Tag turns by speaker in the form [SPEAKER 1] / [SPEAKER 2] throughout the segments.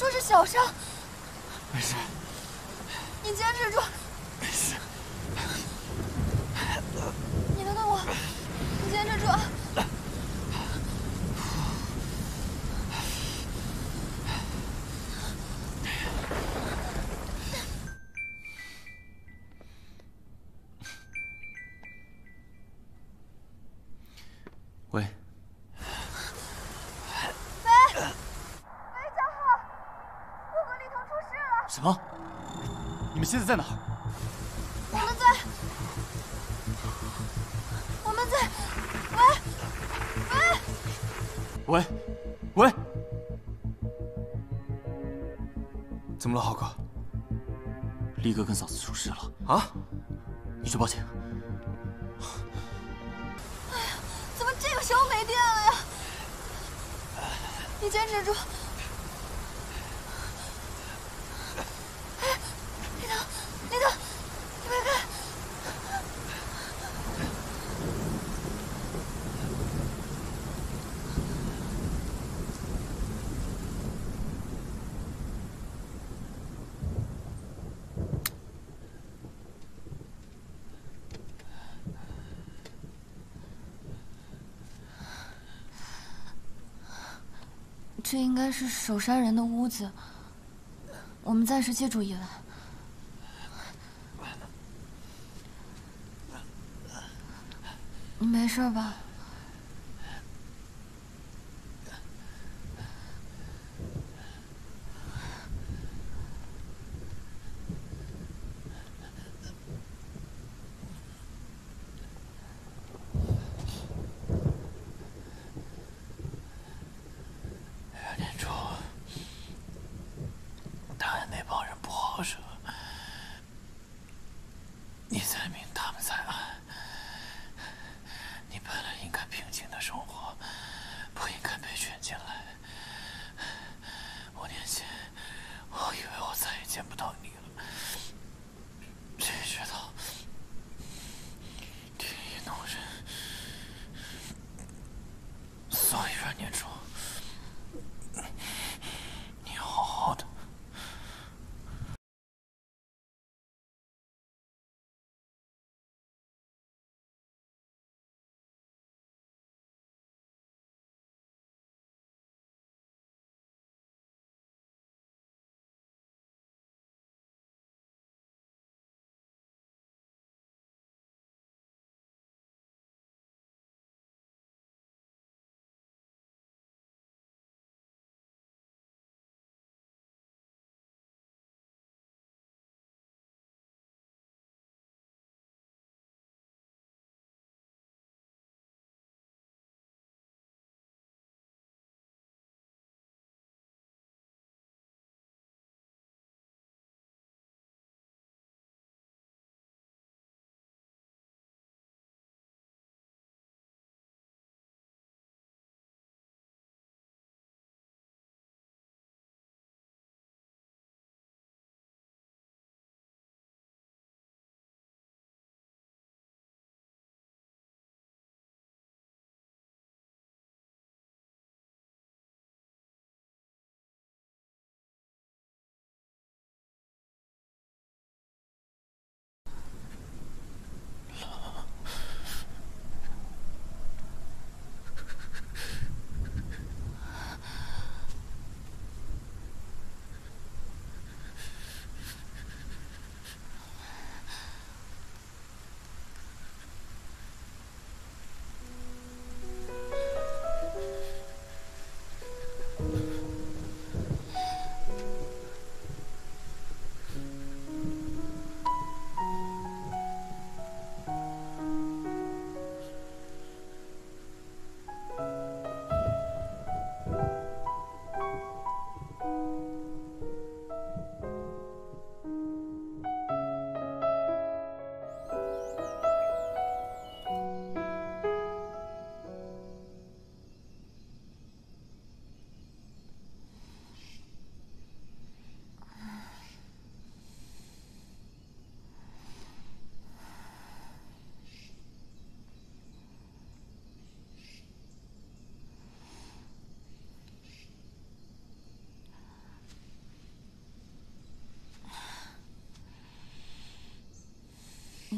[SPEAKER 1] 说是小伤，
[SPEAKER 2] 没事，
[SPEAKER 1] 你坚持住。
[SPEAKER 2] 没事，
[SPEAKER 1] 你等等我，你坚持住啊！
[SPEAKER 2] 喂，
[SPEAKER 1] 喂，江浩，我和李腾出事了。
[SPEAKER 2] 什么？你们现在在哪儿？
[SPEAKER 1] 我们在，
[SPEAKER 2] 喂，喂，怎么了，浩哥？力哥跟嫂子出事了啊！你去报警。
[SPEAKER 1] 哎呀，怎么这个时候没电了呀？你坚持住。哎，李腾，你别开！这应该是手杀人的屋子，我们暂时借住一晚。你没事吧？
[SPEAKER 3] 年初，他们那帮人不好惹，你在明，他们在暗。你本来应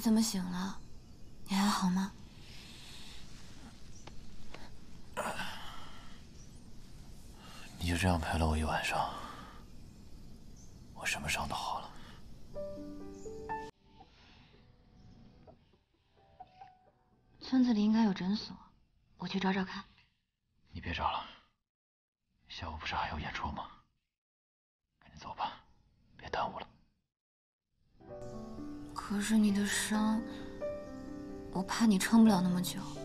[SPEAKER 1] 怎么醒了？你还好吗？
[SPEAKER 3] 你就这样陪了我一晚上，我什么伤都好了。
[SPEAKER 1] 村子里应该有诊所，我去找找看。
[SPEAKER 3] 你别找了，下午不是还有演出吗？赶紧走吧，别耽误了。
[SPEAKER 1] 可是你的伤，我怕你撑不了那么久。